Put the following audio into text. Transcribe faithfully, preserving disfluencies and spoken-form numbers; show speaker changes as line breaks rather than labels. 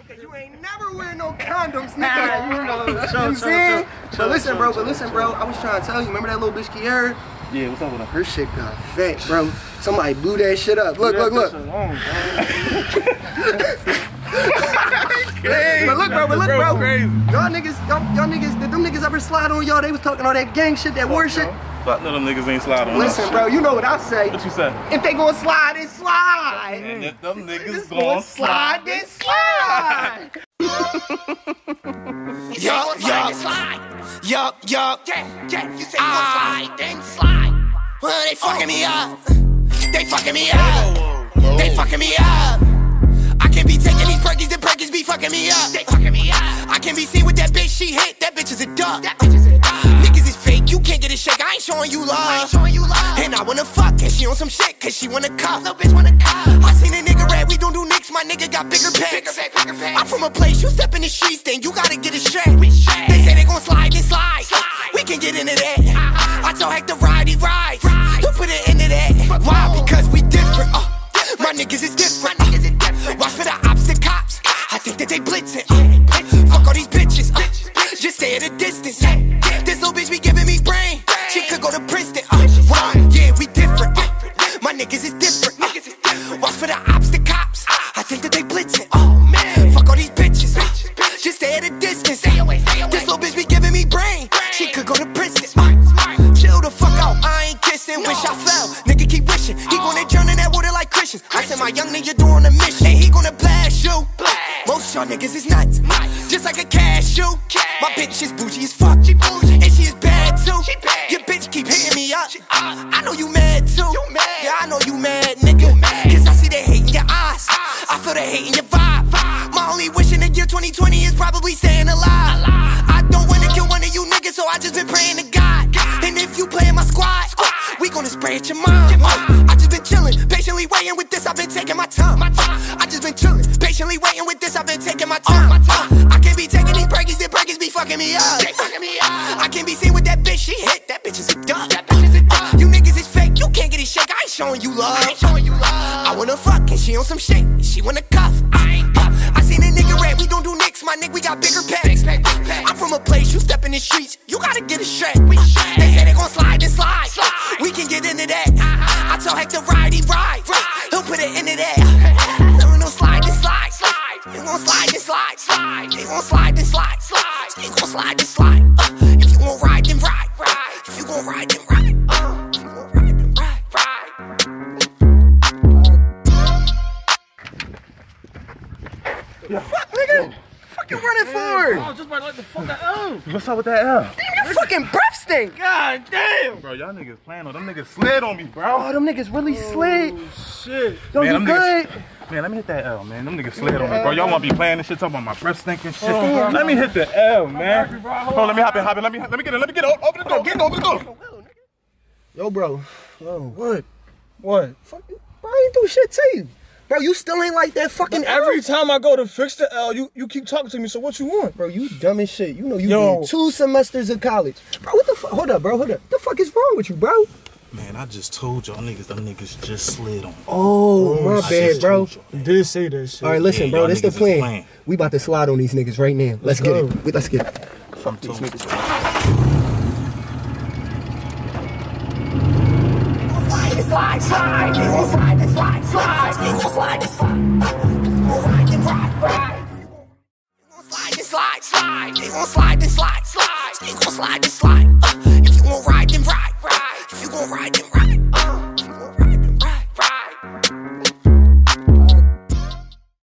Cause you ain't never wearing no condoms, nigga. You know what I'm saying? But listen, bro, but listen, bro, I was trying to tell you, remember that little bitch Kiara?
Yeah, what's up with her?
Her shit got fat, bro. Somebody blew that shit up. Look, look, look.
Alone,
But look, bro, but look, bro. Y'all niggas, y'all, y'all niggas, did them niggas ever slide on y'all? They was talking all that gang shit, that war shit.
Fuck no, them niggas ain't slide on
Listen, bro, you know what I say.
What you say?
If they gonna slide, then slide.
And if them niggas
gonna, gonna slide, then slide.
Yup, yup, yup, yup.
Yeah, yeah, you say uh, slide, then slide.
Well, they fucking me up. They fucking me up. They fucking me up. I can't be taking these perkies, the perkies be fucking me up.
They fucking me up.
I can't be seen with that bitch she hit. That bitch is a duck.
That bitch is a duck.
Niggas is fake, you can't get a shake. I ain't showing you love.
I ain't showing you love.
And I wanna fuck, and she on some shit, cause she wanna cuff.
Little bitch wanna cuff.
I seen a nigga rap, we don't do nicks, my nigga got bigger packs.
Bigger pack, bigger pack.
I'm from a place, you step in the streets, then you gotta get a shake.
We shake.
They say they gon' slide, then slide.
Slide.
We can get into that.
Uh-huh.
I told Hector ride, he rides.
Ride.
He'll put it into that. Why? Because we different. Uh, my niggas is different.
My niggas is different.
Watch for the ops and cops. I think that they blitzing. Uh, fuck all these bitches. Uh, just stay at a distance. Uh, this little bitch be giving me brain. She could go to Princeton. Uh, wow, yeah, we different. Uh, my niggas is different. Uh, watch for the ops and cops. I think that they blitzing. Uh,
Oh man.
fuck all these bitches. Uh, just stay at a distance.
Stay away, stay away.
This little bitch be giving me brain. She could go to Princeton. Uh,
Smart.
chill the fuck out. I ain't kissing. Wish I fell. Nigga keep wishing. He gonna drown in that water like Christians. I said my young nigga doing a mission. And he gonna blast you. Most y'all niggas is nuts. Just like a cashew. My bitch is bougie as fuck.
She bougie.
And she is bad too.
She bad.
Your bitch keep hitting me up.
She, uh,
I know you mad too.
You mad.
Yeah, I know you mad, nigga.
You mad.
Cause I see the hate in your eyes.
Eyes.
I feel the hate in your vibe.
Vibe.
My only wish in the year twenty twenty is probably staying alive.
Alive.
I don't wanna kill one of you niggas, so I just been praying to God. And if you play in my squad, uh, we gonna spray at your mom. Uh, I just been chillin', patiently waiting with this, I've been taking my time.
My time.
Uh, I just been chillin', patiently waiting with this, I've been taking my time.
my time.
Uh, I can't be taking these perkies, the perkies be fucking me up.
They fucking me up.
I can't be seen with that bitch, she hit, that bitch is a duck.
That bitch is a duck.
Uh, you niggas is fake, you can't get it shake, I ain't showing you love.
I ain't showing you love.
I wanna fuck and she on some shit, she wanna cuff.
I ain't
Uh, I seen a nigga rap, we don't do nicks, my nigga, we got bigger packs.
Big pack, big pack.
I'm from a place, you step in the streets, you gotta get a shake.
We shake.
They say they gon' slide, then slide.
Slide.
We can get into that.
Uh-huh.
I told Hector ride, he ride.
Ride.
He'll put it into that. There ain't no slide, then slide.
Slide.
He gon' slide, then slide.
Slide.
He gon' slide, then slide.
Slide.
He gon' slide, then slide. Uh, if you gon' ride, then ride.
Ride.
If you gon' ride, then ride. Uh, if you gon' ride, then ride.
Right.
Fuck, nigga. Fuck you running for?
I was just about to let the fuck out. What's up with that L?
Damn, your fucking breath stink.
God damn. Bro, y'all niggas playing on them niggas slid on me, bro.
Oh, them niggas really slid.
Shit.
Yo,
Man,
you
them
good?
niggas, man, let me hit that L, man. Them niggas slid on me, bro. Y'all wanna be playing this shit, talking about my breath stinking shit.
Damn.
Let me hit the L, man. Hold on, let me hop in, hop in. Let me, let me get in, let me get in. Open the door, get in, open the door.
Yo, bro. Yo,
What? What?
fuck you. Bro, I ain't do shit to you. Bro, you still ain't like that fucking
Every
L.
time I go to fix the L, you, you keep talking to me, so what you want?
Bro, you dumb as shit. You know you
Yo.
did two semesters of college. Bro, what the fuck? Hold up, bro. Hold up. What the fuck is wrong with you, bro?
Man, I just told y'all niggas, them niggas just slid on me.
Oh, my
I
bad,
just
bro.
told y'all
You did say that shit.
All right, listen,
Yeah,
bro.
y'all
This the
niggas is
plan.
playing.
We about to slide on these niggas right now. Let's,
Let's
get
go.
it. Wait, let's get it.
Fuck these niggas.
Slide, slide, slide, slide, slide, slide, slide, slide, slide, ride, then ride, ride.
Slide, then slide.
Slide.
They gon' slide, then slide.
Slide.
They gon' slide, then slide. Uh,